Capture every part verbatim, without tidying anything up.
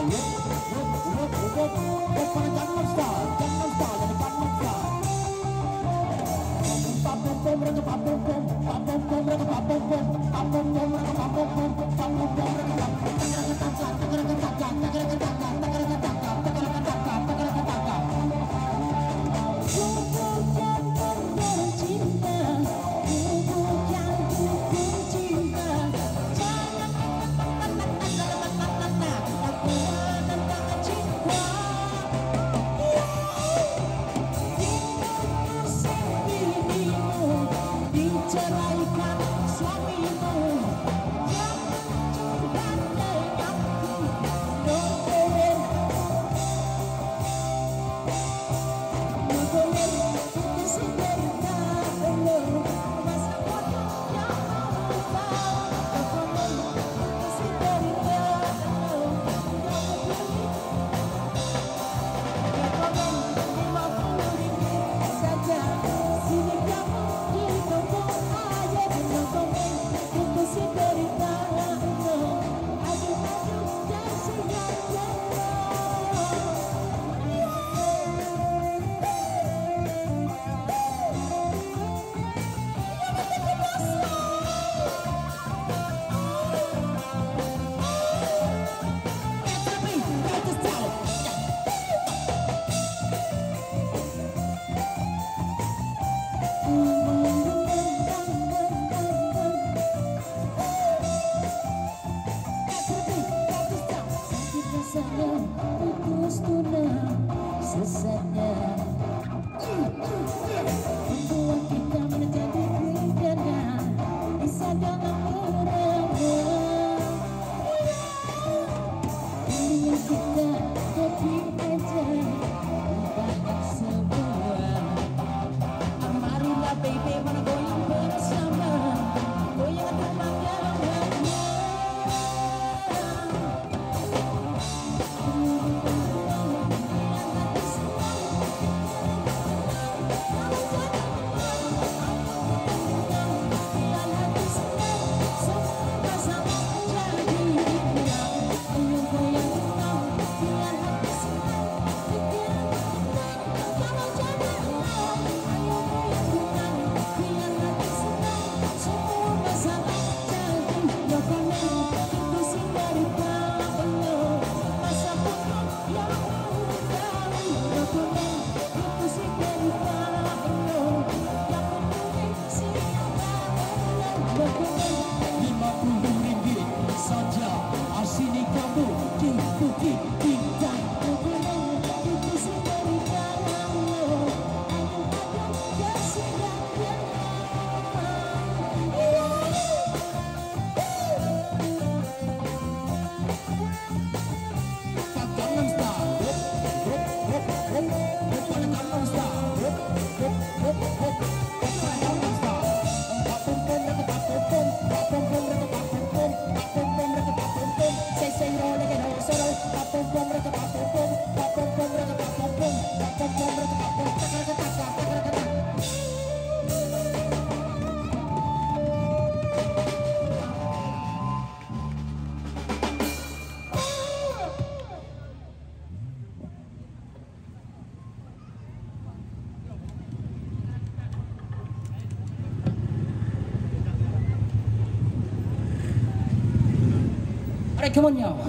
Alright, come on now.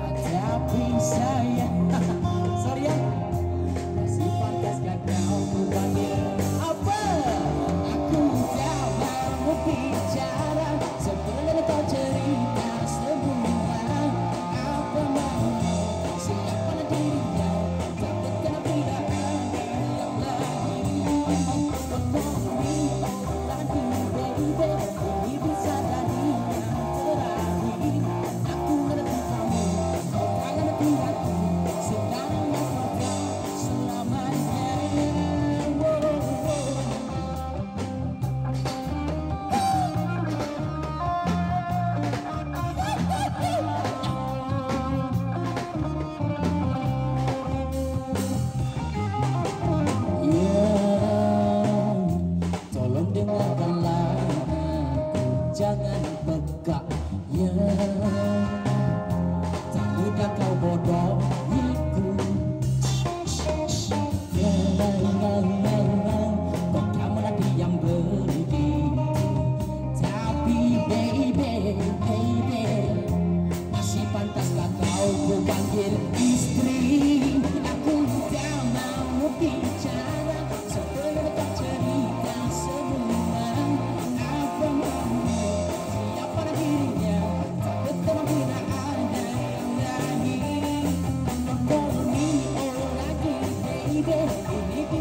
Sorry ya, masih pantas gak kau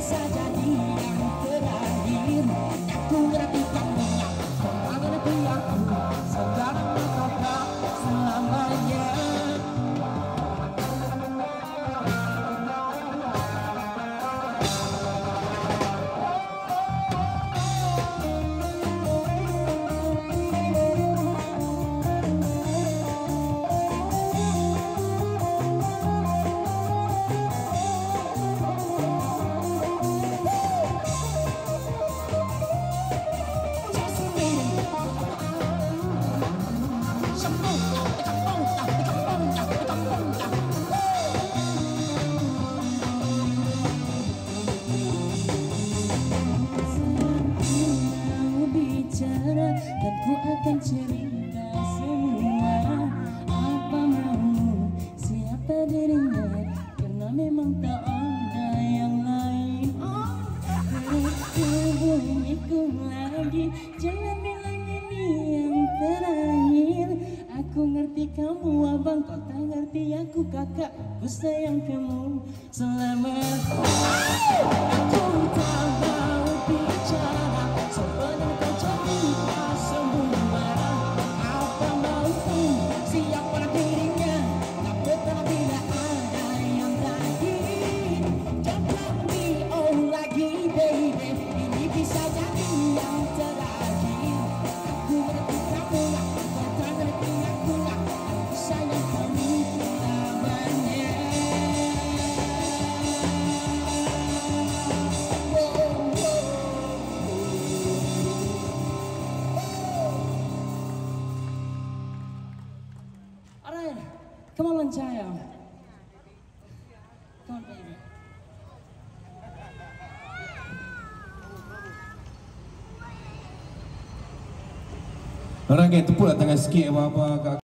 bisa jadi yang terakhir. Aku ngerti kamu gak, kau tak ngerti aku. Sekarang kau tak selamanya. Dan ku akan cerita semua apa mau siapa dirinya, karena memang tak ada yang lain. Oh, hubungiku lagi, jangan bilang ini yang terakhir. Aku ngerti kamu abang, kau tak ngerti aku kakak. Ku sayang kamu selamat. Aku tak mau bicara sebenarnya kau cerita semua apa mau siapa dirinya, tapi tak tidak ada yang terakhir. Jangan diulang lagi baby, ini bisa jadi yang terakhir. Aku ngerti kamu gak, kau tak ngerti aku gak. Aku sayang kamu selamanya. Alright, come on Lancaya. Come on baby. Orang kayak tepuk lah tangan sikit apa-apa.